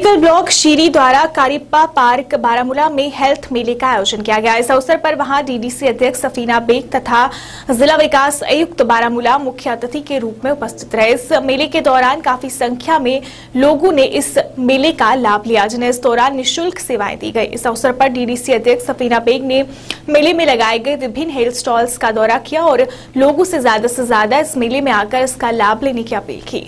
Block शीरी द्वारा कारिप्पा park Baramulla में health मेले का आयोजन किया गया। इस अवसर पर वहां डीडीसी अध्यक्ष सफीना बेग तथा जिला विकास आयुक्त बारामूला मुख्य अतिथि के रूप में उपस्थित रहे। इस मेले के दौरान काफी संख्या में लोगों ने इस मेले का लाभ लिया, जिन्हें इस दौरान निःशुल्क सेवाएं दी गई। इस अवसर पर डीडीसी अध्यक्ष सफीना बेग ने मेले में लगाए गए विभिन्न हेल्थ स्टॉल्स का दौरा किया और लोगों से ज्यादा इस मेले में आकर इसका लाभ लेने की अपील की।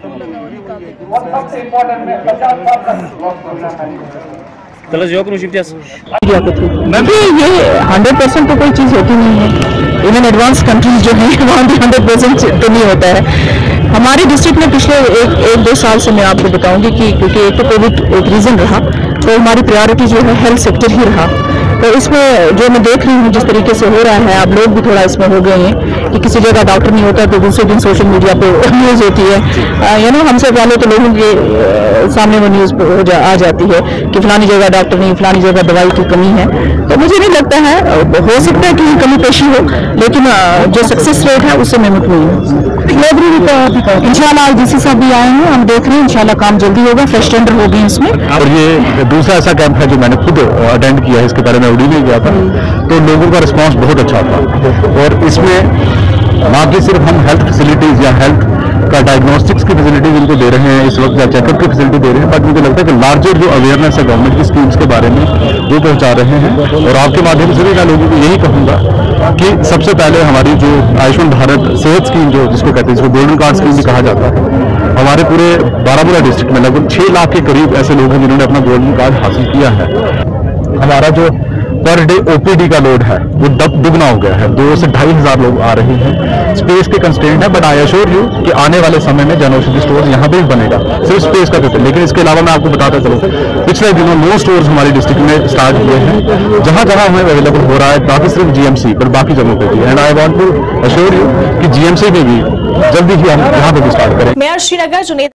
मैम ये 100% तो कोई चीज़ होती नहीं है। इवन एडवांस कंट्रीज जो है वहाँ भी 100% तो नहीं होता है। हमारे डिस्ट्रिक्ट में पिछले एक दो साल से मैं आपको बताऊंगी कि क्योंकि एक तो कोविड एक रीज़न रहा, तो हमारी प्रायोरिटी जो है हेल्थ सेक्टर ही रहा। तो इसमें जो मैं देख रही हूँ जिस तरीके से हो रहा है, आप लोग भी थोड़ा इसमें हो गए हैं कि किसी जगह डॉक्टर नहीं होता तो दूसरे दिन सोशल मीडिया पे न्यूज़ होती है। हमसे पहले तो लोगों के सामने वो न्यूज़ आ जाती है कि फलानी जगह डॉक्टर नहीं, फलानी जगह दवाई की कमी है। तो मुझे नहीं लगता है, हो सकता है कि कमी पेशी हो, लेकिन जो सक्सेस रेट है उससे मैं मुतमईन हूँ। इंशाल्लाह डीसी साहब भी आए हैं, हम देख रहे हैं इंशाल्लाह काम जल्दी होगा, फ्रेश टेंडर होगी इसमें। और ये दूसरा ऐसा कैंप है जो मैंने खुद अटेंड किया है, इसके बारे में उड़ी नहीं गया था, तो लोगों का रिस्पांस बहुत अच्छा था। और इसमें ना कि सिर्फ हम हेल्थ फैसिलिटीज या हेल्थ का डायग्नोस्टिक्स की फैसिलिटीज इनको दे रहे हैं इस वक्त, या चेकअप की फैसिलिटी दे रहे हैं, बट मुझे लगता है कि लार्जर जो अवेयरनेस है गवर्नमेंट की स्कीम्स के बारे में वो पहुंचा रहे हैं। और आपके माध्यम से भी मैं लोगों को यही कहूंगा कि सबसे पहले हमारी जो आयुष्मान भारत सेहत स्कीम जो जिसको कहते हैं, जिसको गोल्डन कार्ड स्कीम भी कहा जाता है, हमारे पूरे बारामूला डिस्ट्रिक्ट में लगभग 6 लाख के करीब ऐसे लोग हैं जिन्होंने अपना गोल्डन कार्ड हासिल किया है। हमारा जो पर डे ओपीडी का लोड है वो दुगना हो गया है, 2 से 2,500 लोग आ रहे हैं। स्पेस के कंस्ट्रेंट है, बट आई एश्योर यू कि आने वाले समय में जन औषधि स्टोर यहाँ पे भी बनेगा, सिर्फ स्पेस का तो। लेकिन इसके अलावा मैं आपको बताता चलूँ, पिछले दिनों 9 स्टोर्स हमारे डिस्ट्रिक्ट में स्टार्ट हुए हैं, जहाँ जहाँ हमें अवेलेबल हो रहा है, ताकि सिर्फ जीएमसी पर बाकी जगहों पर भी। And I want to assure you कि जीएमसी में भी जल्दी ही हम यहाँ पे भी स्टार्ट करें। मेयर श्रीनगर